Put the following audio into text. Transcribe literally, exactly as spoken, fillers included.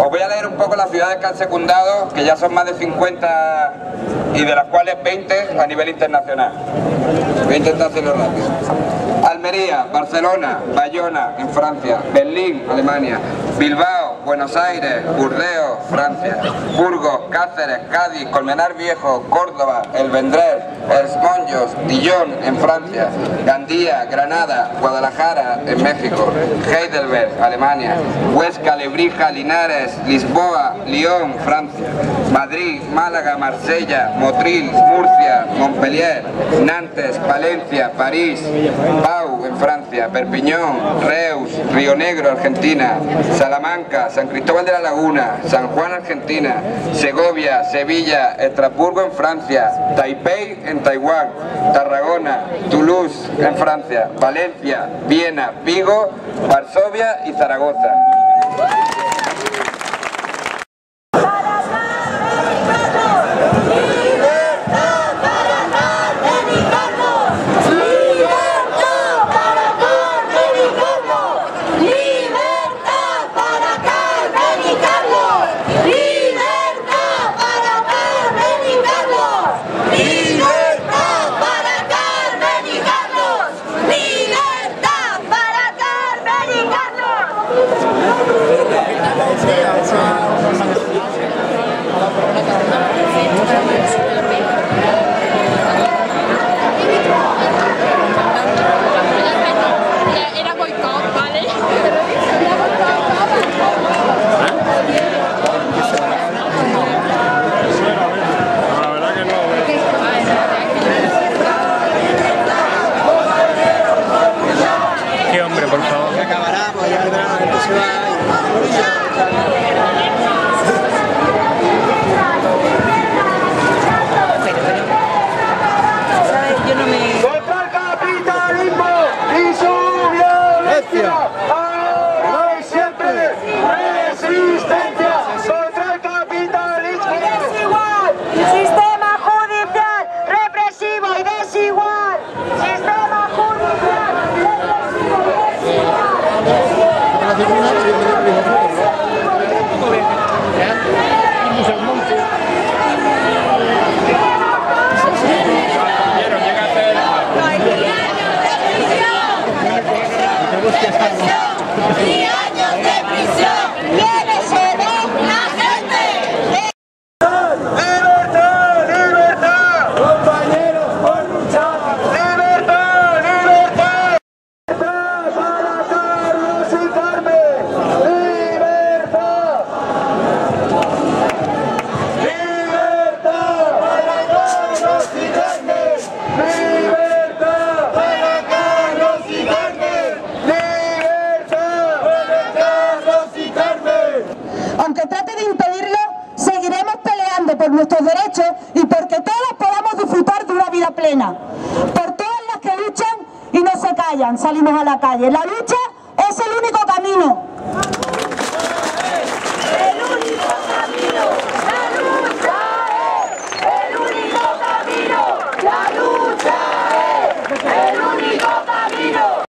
Os voy a leer un poco las ciudades que han secundado, que ya son más de cincuenta y de las cuales veinte a nivel internacional. Voy a intentar hacerlo rápido. Almería, Barcelona, Bayona, en Francia, Berlín, Alemania, Bilbao, Buenos Aires, Burdeos, Francia, Burgos, Cáceres, Cádiz, Colmenar Viejo, Córdoba, El Vendrell, Els Monjos, Dijon, en Francia, Gandía, Granada, Guadalajara, en México, Heidelberg, Alemania, Huesca, Lebrija, Linares, Lisboa, Lyon, Francia, Madrid, Málaga, Marsella, Motril, Murcia, Montpellier, Nantes, Valencia, París, Pau, en Francia, Perpiñón, Reus, Río Negro, Argentina, Salamanca, San Cristóbal de la Laguna, San Juan, Argentina, Segovia, Sevilla, Estrasburgo, en Francia, Taipei, en Taiwán, Tarragona, Toulouse, en Francia, Valencia, Viena, Vigo, Varsovia y Zaragoza. Por nuestros derechos y porque todos podamos disfrutar de una vida plena. Por todas las que luchan y no se callan, salimos a la calle. La lucha es el único camino.